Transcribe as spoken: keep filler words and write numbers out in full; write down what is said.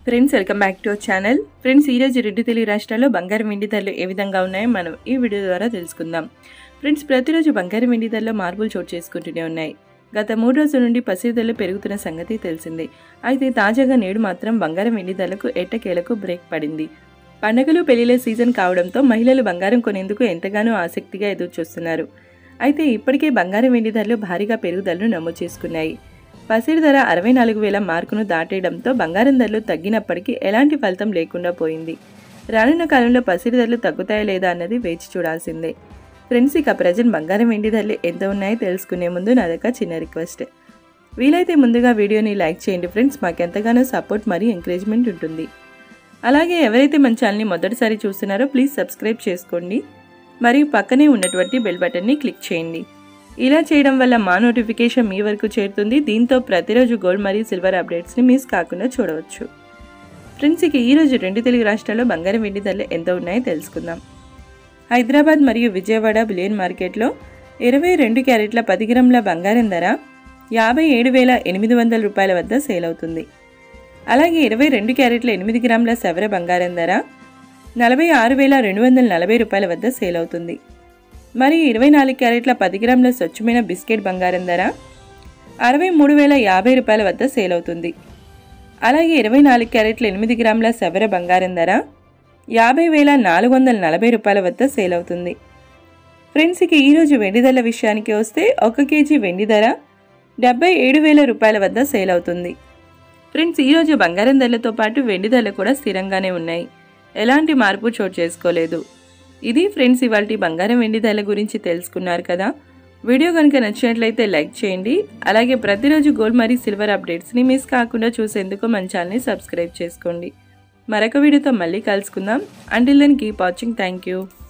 Friends welcome back to our channel. Friends ఈరోజు రెండు తెలుగు రాష్ట్రాల్లో బంగారం వెండి ధరలు ఏ విధంగా ఉన్నాయో మనం ఈ వీడియో ద్వారా తెలుసుకుందాం. ఫ్రెండ్స్ ప్రతిరోజు బంగారం వెండి ధరలో మార్పులు చోటు చేసుకుంటూనే ఉన్నాయి. గత మూడు రోజుల నుండి పసిడి ధరలు పెరుగుతున్న సంగతి తెలిసిందే. అయితే తాజాగా నేడు మాత్రం బంగారం వెండి ధరలకు ఎట్టకేలకు బ్రేక్ పడింది. పండగలు పెళ్లిళ్ల సీజన్ కావడంతో మహిళలు బంగారం కొనేందుకు ఎంతగానో ఆసక్తిగా ఎదురు చూస్తున్నారు. అయితే ఇప్పటికే బంగారం వెండి ధరలు భారీగా పెరుగుదలను నమోదు చేసుకున్నాయి. పసిడి ధర అరవై నాలుగు వేల మార్కును దాటేయడంతో బంగారం ధరలు తగ్గినప్పటికీ ఎలాంటి ఫలితం లేకుండా పోయింది. రానున్న కాలంలో పసిడి ధరలు తగ్గుతాయా లేదా అన్నది వేచి చూడాల్సిందే. ఫ్రెండ్స్ ఇక ప్రజెంట్ బంగారం వెండి ధరలు ఎంత ఉన్నాయో తెలుసుకునే ముందు నాదొక చిన్న రిక్వెస్ట్. వీలైతే ముందుగా వీడియోని లైక్ చేయండి ఫ్రెండ్స్, మాకెంతగానో సపోర్ట్ మరియు ఎంకరేజ్మెంట్ ఉంటుంది. అలాగే ఎవరైతే మన ఛానల్ని మొదటిసారి చూస్తున్నారో ప్లీజ్ సబ్స్క్రైబ్ చేసుకోండి మరియు పక్కనే ఉన్నటువంటి బెల్ బటన్ని క్లిక్ చేయండి. ఇలా చేయడం వల్ల మా నోటిఫికేషన్ మీ వరకు చేరుతుంది. దీంతో ప్రతిరోజు గోల్డ్ మరియు సిల్వర్ అప్డేట్స్ని మిస్ కాకుండా చూడవచ్చు. ఫ్రెండ్స్ ఇక ఈరోజు రెండు తెలుగు రాష్ట్రాల్లో బంగారం వెండి ధరలు ఎంత ఉన్నాయో తెలుసుకుందాం. హైదరాబాద్ మరియు విజయవాడ బులియన్ మార్కెట్లో ఇరవై రెండు క్యారెట్ల పది గ్రాముల బంగారం ధర యాభై ఏడు వేల ఎనిమిది వందల రూపాయల వద్ద సేల్ అవుతుంది. అలాగే ఇరవై రెండు క్యారెట్ల ఎనిమిది గ్రాముల సవర బంగారం ధర నలభై ఆరు వేల రెండు వందల నలభై రూపాయల వద్ద సేల్ అవుతుంది. మరియు ఇరవై నాలుగు క్యారెట్ల పది గ్రాముల స్వచ్ఛమైన బిస్కెట్ బంగారం ధర అరవై మూడు వేల యాభై రూపాయల వద్ద సేల్ అవుతుంది. అలాగే ఇరవై నాలుగు క్యారెట్ల ఎనిమిది గ్రాముల సవర బంగారం ధర యాభై వేల నాలుగు వందల నలభై రూపాయల వద్ద సేల్ అవుతుంది. ఫ్రెండ్స్ ఇక ఈరోజు వెండి ధరల విషయానికి వస్తే ఒక కేజీ వెండి ధర డెబ్బై ఏడు వేల రూపాయల వద్ద సేల్ అవుతుంది. ఫ్రెండ్స్ ఈరోజు బంగారం ధరలతో పాటు వెండి ధరలు కూడా స్థిరంగానే ఉన్నాయి. ఎలాంటి మార్పు చోటు చేసుకోలేదు. ఇది ఫ్రెండ్స్ ఇవాల్టి బంగారం వెండి ధరల గురించి తెలుసుకున్నారు కదా. వీడియో కనుక నచ్చినట్లయితే లైక్ చేయండి. అలాగే ప్రతిరోజు గోల్డ్ మరియు సిల్వర్ అప్డేట్స్ని మిస్ కాకుండా చూసేందుకు మన ఛానల్ని సబ్స్క్రైబ్ చేసుకోండి. మరొక వీడియోతో మళ్ళీ కలుసుకుందాం. Until then keep watching. Thank you.